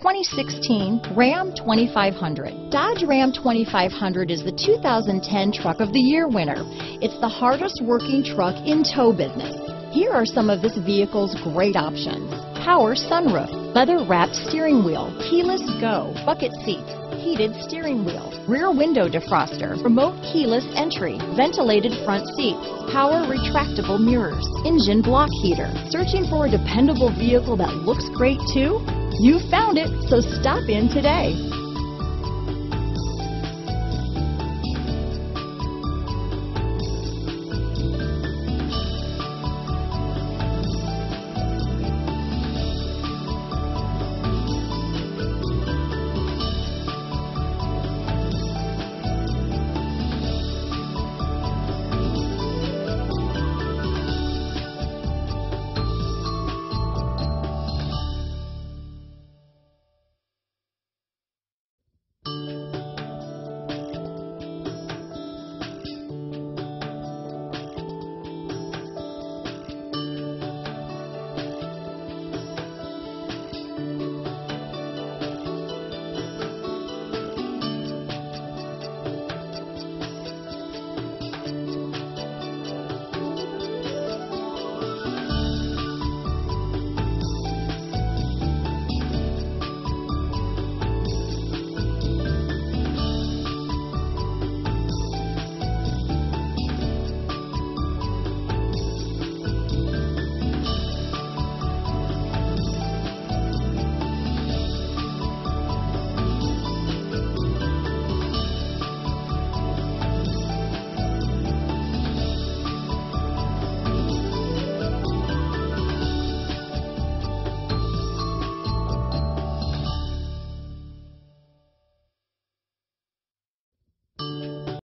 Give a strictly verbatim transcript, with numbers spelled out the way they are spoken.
twenty sixteen Ram twenty-five hundred. Dodge Ram twenty-five hundred is the two thousand ten Truck of the Year winner. It's the hardest working truck in tow business. Here are some of this vehicle's great options: power sunroof, leather-wrapped steering wheel, keyless go, bucket seats, heated steering wheel, rear window defroster, remote keyless entry, ventilated front seats, power retractable mirrors, engine block heater. Searching for a dependable vehicle that looks great too? You found it, so stop in today.